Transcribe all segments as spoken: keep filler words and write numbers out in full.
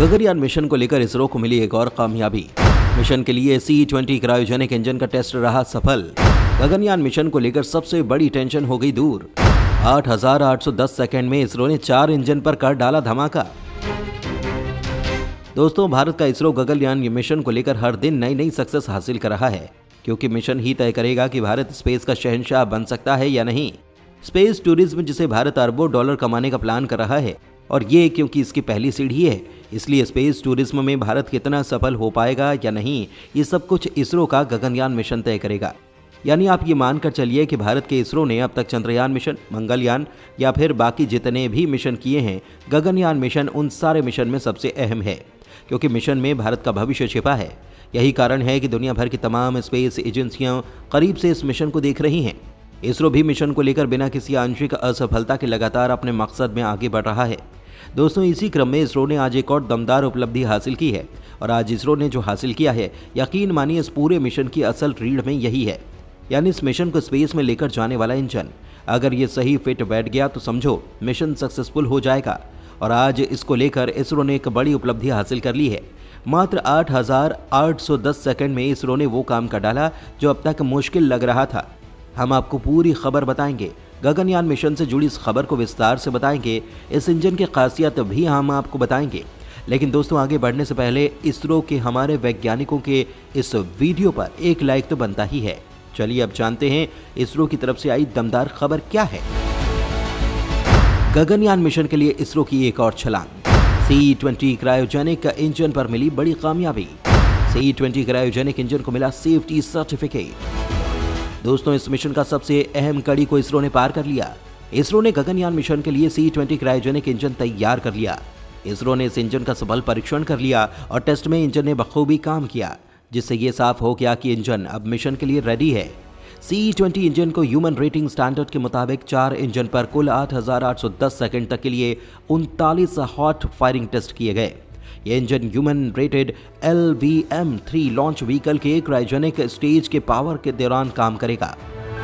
Gaganyaan mission को लेकर इसरो को मिली एक और कामयाबी। मिशन के लिए सी ट्वेंटी क्रायोजेनिक इंजन का टेस्ट रहा सफल। गगनयान मिशन को लेकर सबसे बड़ी टेंशन हो गई दूर। आठ हज़ार आठ सौ दस सेकंड में इसरो ने चार इंजन पर कर डाला धमाका। दोस्तों, भारत का इसरो गगनयान मिशन को लेकर हर दिन नई नई सक्सेस हासिल कर रहा है, क्योंकि मिशन ही तय करेगा कि भारत स्पेस का शहंशाह बन सकता है या नहीं। स्पेस टूरिज्म, जिसे भारत अरबों डॉलर कमाने का प्लान कर रहा है, और ये क्योंकि इसकी पहली सीढ़ी है, इसलिए स्पेस टूरिज्म में भारत कितना सफल हो पाएगा या नहीं, ये सब कुछ इसरो का गगनयान मिशन तय करेगा। यानी आप ये मानकर चलिए कि भारत के इसरो ने अब तक चंद्रयान मिशन, मंगलयान या फिर बाकी जितने भी मिशन किए हैं, गगनयान मिशन उन सारे मिशन में सबसे अहम है, क्योंकि मिशन में भारत का भविष्य छिपा है। यही कारण है कि दुनिया भर की तमाम स्पेस एजेंसियां करीब से इस मिशन को देख रही हैं। इसरो भी मिशन को लेकर बिना किसी आंशिक असफलता के लगातार अपने मकसद में आगे बढ़ रहा है। दोस्तों, इसी क्रम में इसरो ने आज एक और दमदार उपलब्धि हासिल की है, और आज इसरो ने जो हासिल किया है, यकीन मानिए इस पूरे मिशन की असल रीढ़ में यही है, यानी इस मिशन को स्पेस में लेकर जाने वाला इंजन। अगर ये सही फिट बैठ गया तो समझो मिशन सक्सेसफुल हो जाएगा। और आज इसको लेकर इसरो ने एक बड़ी उपलब्धि हासिल कर ली है। मात्र आठ हज़ार आठ सौ दस सेकंड में इसरो ने वो काम कर डाला जो अब तक मुश्किल लग रहा था। हम आपको पूरी खबर बताएंगे, गगनयान मिशन से जुड़ी इस खबर को विस्तार से बताएंगे, इस इंजन की खासियत भी हम आपको बताएंगे। लेकिन दोस्तों, आगे बढ़ने से पहले इसरो के हमारे वैज्ञानिकों के इस वीडियो पर एक लाइक तो बनता ही है। चलिए अब जानते हैं इसरो की तरफ से आई दमदार खबर क्या है। गगनयान मिशन के लिए इसरो की एक और छलांग। सी ट्वेंटी क्रायोजेनिक इंजन पर मिली बड़ी कामयाबी। सी ट्वेंटी क्रायोजेनिक इंजन को मिला सेफ्टी सर्टिफिकेट। दोस्तों, इस मिशन का सबसे अहम कड़ी को इसरो ने पार कर लिया। इसरो ने गगनयान मिशन के लिए सी ट्वेंटी क्रायोजेनिक इंजन तैयार कर लिया। इसरो ने इस इंजन का सफल परीक्षण कर लिया और टेस्ट में इंजन ने बखूबी काम किया, जिससे ये साफ हो गया कि इंजन अब मिशन के लिए रेडी है। सी ट्वेंटी इंजन को ह्यूमन रेटिंग स्टैंडर्ड के मुताबिक चार इंजन पर कुल आठ हज़ार आठ सौ दस सेकंड तक के लिए उनतालीस हॉट फायरिंग टेस्ट किए गए। यह engine human rated L V M three launch vehicle के क्रायोजेनिक स्टेज के पावर के दौरान काम करेगा।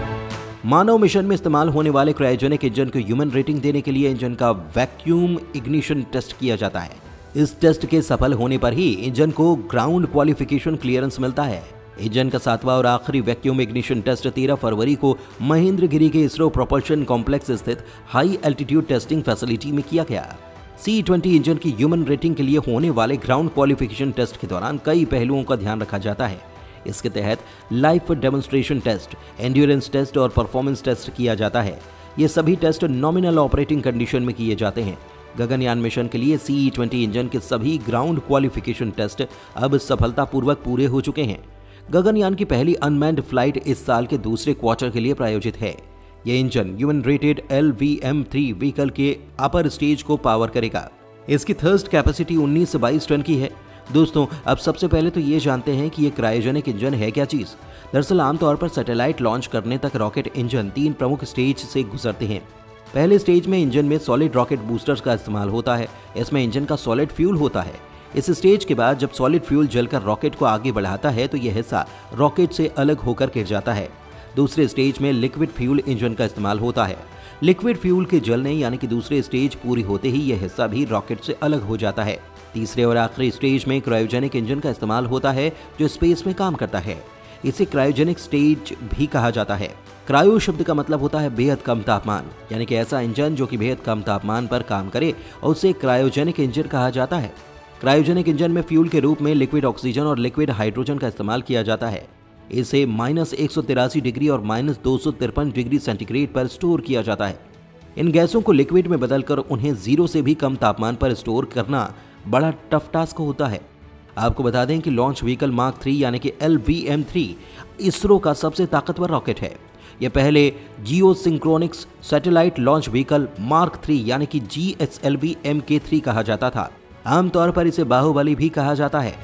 मानव मिशन में इस्तेमाल होने वाले क्रायोजेनिक इंजन को ह्यूमन रेटिंग देने के लिए इंजन का वैक्यूम इग्निशन टेस्ट किया जाता है। इस टेस्ट के सफल होने पर ही इंजन को ग्राउंड क्वालिफिकेशन क्लियरेंस मिलता है। इंजन का सातवां और आखिरी वैक्यूम इग्निशन टेस्ट तेरह फरवरी को महेंद्रगिरी के इसरो प्रोपल्शन कॉम्प्लेक्स स्थित हाई एल्टीट्यूड टेस्टिंग फैसिलिटी में किया गया। सी ट्वेंटी इंजन की ह्यूमन रेटिंग के लिए होने वाले ग्राउंड क्वालिफिकेशन टेस्ट के दौरान कई पहलुओं का ध्यान रखा जाता है। इसके तहत life demonstration test, endurance test और परफॉर्मेंस टेस्ट किया जाता है। ये सभी टेस्ट नॉमिनल ऑपरेटिंग कंडीशन में किए जाते हैं। गगनयान मिशन के लिए सी ट्वेंटी इंजन के सभी ग्राउंड क्वालिफिकेशन टेस्ट अब सफलतापूर्वक पूरे हो चुके हैं। गगनयान की पहली अनमैन्ड फ्लाइट इस साल के दूसरे क्वार्टर के लिए प्रायोजित है। यह engine human rated L V M three vehicle के अपर स्टेज को पावर करेगा। इसकी थर्स्ट कैपेसिटी उन्नीस से बाईस टन की है। दोस्तों, अब सबसे पहले तो ये जानते हैं कि ये क्रायोजेनिक इंजन है क्या चीज। दरअसल आमतौर पर सैटेलाइट लॉन्च करने तक रॉकेट इंजन तीन प्रमुख स्टेज से गुजरते हैं। पहले स्टेज में इंजन में सॉलिड रॉकेट बूस्टर्स का इस्तेमाल होता है। इसमें इंजन का सॉलिड फ्यूल होता है। इस स्टेज के बाद जब सॉलिड फ्यूल जलकर रॉकेट को आगे बढ़ाता है तो यह हिस्सा रॉकेट से अलग होकर गिर जाता है। दूसरे स्टेज में लिक्विड फ्यूल इंजन का इस्तेमाल होता है। लिक्विड फ्यूल के जलने यानी कि दूसरे स्टेज पूरी होते ही यह हिस्सा भी रॉकेट से अलग हो जाता है। तीसरे और आखिरी स्टेज में क्रायोजेनिक इंजन का इस्तेमाल होता है, जो स्पेस में काम करता है। इसे क्रायोजेनिक स्टेज भी कहा जाता है। क्रायो शब्द का मतलब होता है बेहद कम तापमान, यानी कि ऐसा इंजन जो कि बेहद कम तापमान पर काम करे और उसे क्रायोजेनिक इंजन कहा जाता है। क्रायोजेनिक इंजन में फ्यूल के रूप में लिक्विड ऑक्सीजन और लिक्विड हाइड्रोजन का इस्तेमाल किया जाता है। इसे माइनस एक सौ तिरासी डिग्री और माइनस दो सौ तिरपन डिग्री सेंटीग्रेड पर स्टोर किया जाता है। इन गैसों को लिक्विड में बदलकर उन्हें जीरो से भी कम तापमान पर स्टोर करना बड़ा टफ टास्क होता है। आपको बता दें कि लॉन्च व्हीकल मार्क थ्री यानी कि L V M three ISRO का सबसे ताकतवर रॉकेट है। यह पहले geo synchronics satellite launch vehicle mark three यानी कि G S L V M K three कहा जाता था। आमतौर पर इसे बाहुबली भी कहा जाता है।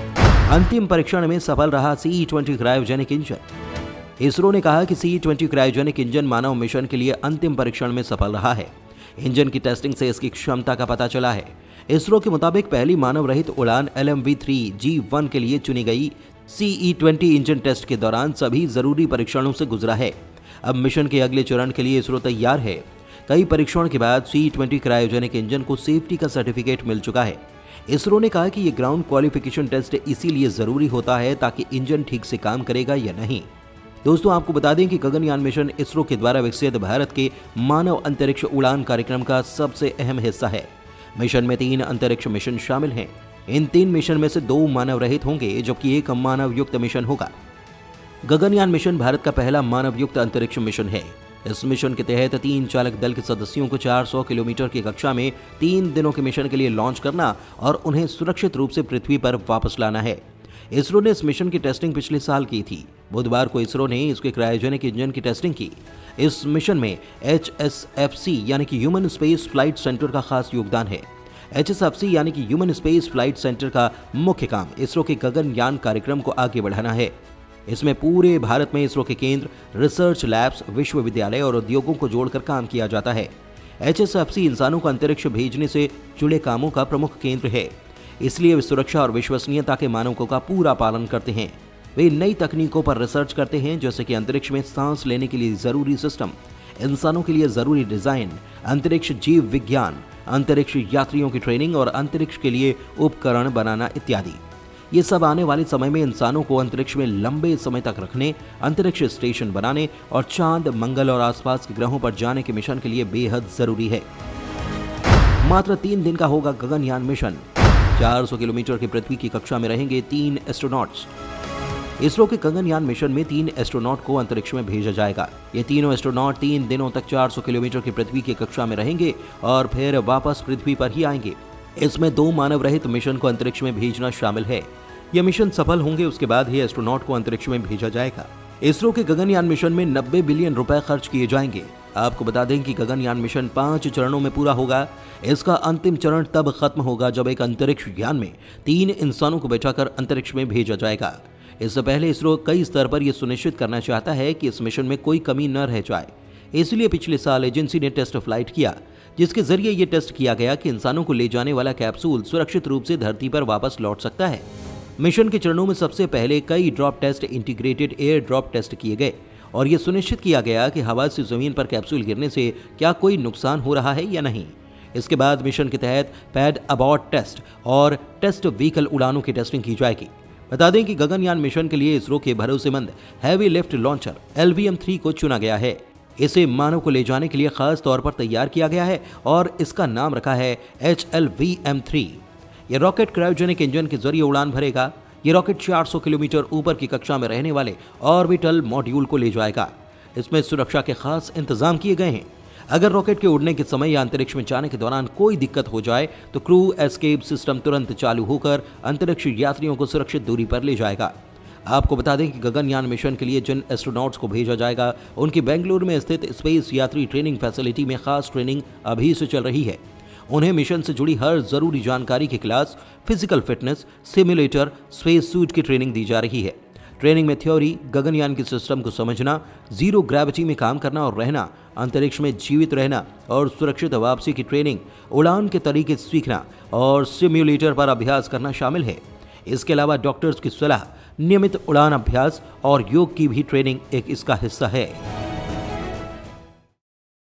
अंतिम परीक्षण में सफल रहा C twenty cryogenic engine. ISRO ने कहा कि सी ट्वेंटी क्रायोजेनिक इंजन मानव मिशन के लिए अंतिम परीक्षण में सफल रहा है। इंजन की टेस्टिंग से इसकी क्षमता का पता चला है। इसरो के मुताबिक पहली मानव रहित उड़ान L M V three G one के लिए चुनी गई सी ट्वेंटी इंजन टेस्ट के दौरान सभी जरूरी परीक्षणों से गुजरा है। अब मिशन के अगले चरण के लिए इसरो तैयार है। कई परीक्षण के बाद सी ट्वेंटी क्रायोजेनिक इंजन को सेफ्टी का सर्टिफिकेट मिल चुका है। इसरो ने कहा कि ये ग्राउंड क्वालिफिकेशन टेस्ट इसीलिए जरूरी होता है ताकि इंजन ठीक से काम करेगा या नहीं। दोस्तों, आपको बता दें कि गगनयान मिशन इसरो के द्वारा विकसित भारत के मानव अंतरिक्ष उड़ान कार्यक्रम का सबसे अहम हिस्सा है। मिशन में तीन अंतरिक्ष मिशन शामिल हैं। इन तीन मिशन में से दो मानव रहित होंगे जबकि एक मानव युक्त मिशन होगा। गगनयान मिशन भारत का पहला मानव युक्त अंतरिक्ष मिशन है। इस मिशन के तहत तीन चालक दल के सदस्यों को चार सौ किलोमीटर की कक्षा में तीन दिनों के मिशन के लिए लॉन्च करना और उन्हें सुरक्षित रूप से पृथ्वी पर वापस लाना है। इसरो ने इस मिशन की टेस्टिंग पिछले साल की थी। बुधवार को इसरो ने इसके क्रायोजेनिक इंजन की टेस्टिंग की। इस मिशन में एच एस एफ सी यानी कि ह्यूमन स्पेस फ्लाइट सेंटर का खास योगदान है। एच एस एफ सी यानी कि ह्यूमन स्पेस फ्लाइट सेंटर का मुख्य काम इसरो के गगनयान कार्यक्रम को आगे बढ़ाना है। इसमें पूरे भारत में इसरो के केंद्र, रिसर्च लैब्स, विश्वविद्यालय और उद्योगों को जोड़कर काम किया जाता है। एच एस एफ सी इंसानों को अंतरिक्ष भेजने से जुड़े कामों का प्रमुख केंद्र है, इसलिए वे सुरक्षा और विश्वसनीयता के मानकों का पूरा पालन करते हैं। वे नई तकनीकों पर रिसर्च करते हैं, जैसे कि अंतरिक्ष में सांस लेने के लिए जरूरी सिस्टम, इंसानों के लिए जरूरी डिजाइन, अंतरिक्ष जीव विज्ञान, अंतरिक्ष यात्रियों की ट्रेनिंग और अंतरिक्ष के लिए उपकरण बनाना इत्यादि। ये सब आने वाले समय में इंसानों को अंतरिक्ष में लंबे समय तक रखने, अंतरिक्ष स्टेशन बनाने और चांद, मंगल और आसपास के ग्रहों पर जाने के मिशन के लिए बेहद जरूरी है। मात्र तीन दिन का होगा गगनयान मिशन। चार सौ किलोमीटर की पृथ्वी की कक्षा में रहेंगे तीन एस्ट्रोनॉट्स। इसरो के गगनयान मिशन में तीन एस्ट्रोनॉट को अंतरिक्ष में भेजा जाएगा। ये तीनों एस्ट्रोनॉट तीन दिनों तक चार सौ किलोमीटर की पृथ्वी की कक्षा में रहेंगे और फिर वापस पृथ्वी पर ही आएंगे। इसमें दो मानव रहित मिशन को अंतरिक्ष में भेजना शामिल है। यह मिशन सफल होंगे उसके बाद ही एस्ट्रोनॉट को अंतरिक्ष में भेजा जाएगा। इसरो के गगनयान मिशन में नब्बे बिलियन रुपए खर्च किए जाएंगे। आपको बता दें कि गगनयान मिशन पांच चरणों में पूरा होगा। इसका अंतिम चरण तब खत्म होगा जब एक अंतरिक्ष यान में तीन इंसानों को बैठाकर अंतरिक्ष में भेजा जाएगा। इससे पहले इसरो कई स्तर पर यह सुनिश्चित करना चाहता है कि इस मिशन में कोई कमी न रह जाए। इसलिए पिछले साल एजेंसी ने टेस्ट फ्लाइट किया, जिसके जरिए यह टेस्ट किया गया कि इंसानों को ले जाने वाला कैप्सूल सुरक्षित रूप से धरती पर वापस लौट सकता है। मिशन के चरणों में सबसे पहले कई drop test, integrated air drop test किए गए और यह सुनिश्चित किया गया कि हवा से जमीन पर कैप्सूल गिरने से क्या कोई नुकसान हो रहा है या नहीं। इसके बाद मिशन के तहत पैड अबॉर्ट टेस्ट और टेस्ट व्हीकल उड़ानों की टेस्टिंग की जाएगी। बता दें कि गगनयान मिशन के लिए इसरो के भरोसेमंद heavy lift launcher L V M three को चुना गया है। इसे मानव को ले जाने के लिए खास तौर पर तैयार किया गया है और इसका नाम रखा है H L V M three. यह रॉकेट क्रायोजेनिक इंजन के जरिए उड़ान भरेगा। यह रॉकेट चार सौ किलोमीटर ऊपर की कक्षा में रहने वाले ऑर्बिटल मॉड्यूल को ले जाएगा। इसमें सुरक्षा के खास इंतजाम किए गए हैं। अगर रॉकेट के उड़ने के समय या अंतरिक्ष में जाने के दौरान कोई दिक्कत हो जाए तो क्रू एस्केप सिस्टम तुरंत चालू होकर अंतरिक्ष यात्रियों को सुरक्षित दूरी पर ले जाएगा। आपको बता दें कि गगनयान मिशन के लिए जिन एस्ट्रोनॉट्स को भेजा जाएगा उनकी बेंगलुरु में स्थित स्पेस यात्री ट्रेनिंग फैसिलिटी में खास ट्रेनिंग अभी से चल रही है। उन्हें मिशन से जुड़ी हर जरूरी जानकारी की class, physical fitness, simulator, space suit की ट्रेनिंग दी जा रही है। ट्रेनिंग में थ्योरी, गगनयान के सिस्टम को समझना, जीरो ग्रेविटी में काम करना और रहना, अंतरिक्ष में जीवित रहना और सुरक्षित वापसी की ट्रेनिंग, उड़ान के तरीके सीखना और सिम्युलेटर पर अभ्यास करना शामिल है। इसके अलावा डॉक्टर्स की सलाह, नियमित उड़ान अभ्यास और योग की भी ट्रेनिंग एक इसका हिस्सा है।